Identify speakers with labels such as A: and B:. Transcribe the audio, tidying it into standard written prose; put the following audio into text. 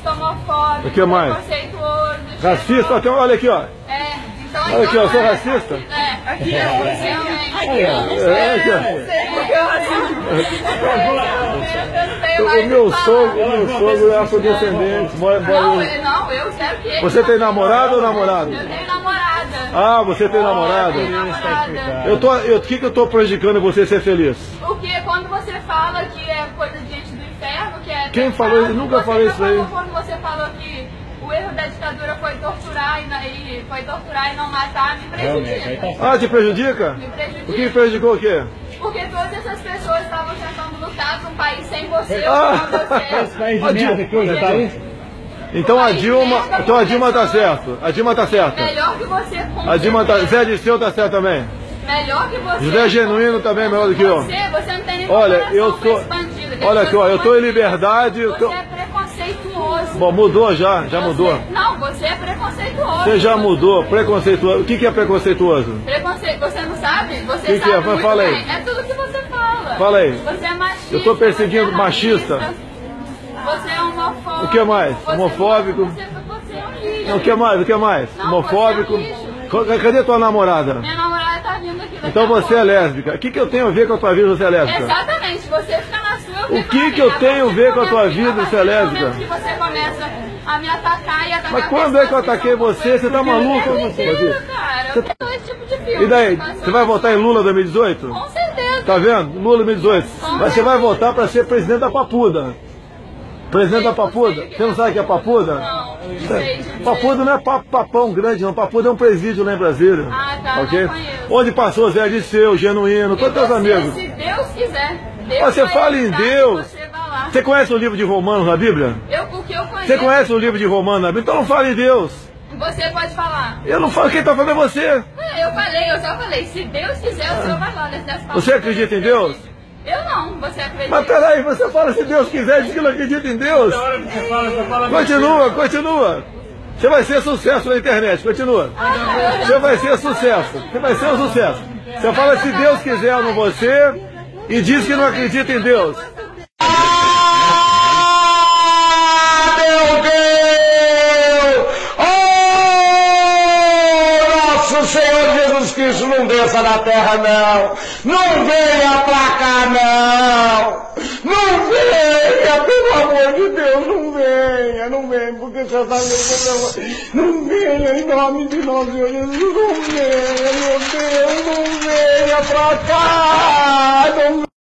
A: racista, homofóbico,
B: o que mais?
A: preconceituoso.
B: Racista? Até, olha aqui, ó.
A: Então,
B: olha aqui, ó, eu sou racista?
A: Aqui é você,
B: o meu sogro é afrodescendente.
A: Não, eu quero que ele...
B: Você tem namorado ou namorado?
A: Eu tenho namorada.
B: Ah, você tem namorada? O que eu tô prejudicando você ser feliz?
A: O que quando você fala que é coisa de gente do inferno, que é...
B: Quem falou isso? Eu nunca falei isso aí.
A: Quando você falou que o erro da ditadura foi torturar e não matar, me prejudica.
B: Ah, te prejudica?
A: Me prejudica.
B: O que prejudicou o quê?
A: Porque todas essas pessoas estavam tentando lutar para um país sem você,
B: Esse
C: país de merda que hoje tá aí.
B: Então a Dilma tá certo. A Dilma tá certa.
A: Melhor que você.
B: A Dilma tá... Zé Disseu tá certo também.
A: Melhor que você.
B: José Genuíno também é melhor do que eu.
A: Você não tem nem
B: olha, eu tô... Olha aqui, ó, eu tô em liberdade.
A: Você é preconceituoso.
B: Bom, mudou já mudou.
A: Não, você é preconceituoso.
B: Você já mudou, preconceituoso. O que é preconceituoso?
A: Preconceito, você não sabe? Você
B: sabe
A: é?
B: Fala aí.
A: É tudo que você fala.
B: Fala aí.
A: Você é machista.
B: Eu tô perseguindo machista.
A: Você é homofóbico.
B: O que mais? Homofóbico.
A: Você é um lixo.
B: O que mais? O que mais?
A: Não,
B: homofóbico.
A: Você é um lixo.
B: Cadê tua namorada?
A: Minha namorada tá vindo aqui.
B: Então você é lésbica. O que eu tenho a ver com a tua vida de ser lésbica?
A: Exatamente. Você fica na sua.
B: O que eu tenho a ver com a tua vida de ser lésbica?
A: Que você começa a me atacar e atacar.
B: Mas quando é que eu ataquei você? Você tá maluco?
A: Cara, eu tenho esse tipo de filme.
B: E daí? Você vai votar em Lula 2018?
A: Com certeza.
B: Tá vendo? Lula 2018. Você vai votar para ser presidente da Papuda. Presidente da Papuda. Você não sabe o que é Papuda?
A: Não.
B: Papuda não é papão grande, não. Papuda é um presídio lá em Brasília.
A: Ah, tá.
B: Ok? Onde passou Zé Disseu, Genuíno, todos teus amigos.
A: Se Deus quiser.
B: Você fala em Deus. Você conhece o livro de Romanos na Bíblia?
A: O que eu conheço.
B: Você conhece o livro de Romanos na Bíblia? Então não fale em Deus.
A: Você pode falar.
B: Eu não falo, quem está falando é você.
A: Eu só falei, se Deus quiser, o Senhor vai lá nesse palavras.
B: Você acredita em Deus?
A: Eu não, você acredita.
B: Mas peraí, você fala se Deus quiser, diz que não acredita em Deus. Continua. Você vai ser sucesso na internet, continua. Você vai ser sucesso. Você vai ser um sucesso. Você fala se Deus quiser no você e diz que não acredita em Deus.
D: Senhor Jesus Cristo, não desça na terra, não. Não venha pra cá, não. Não venha, pelo amor de Deus, não venha. Não venha, porque você sabe que eu não venha, em nome de nosso Senhor Jesus, não venha, meu Deus, não venha pra cá. Não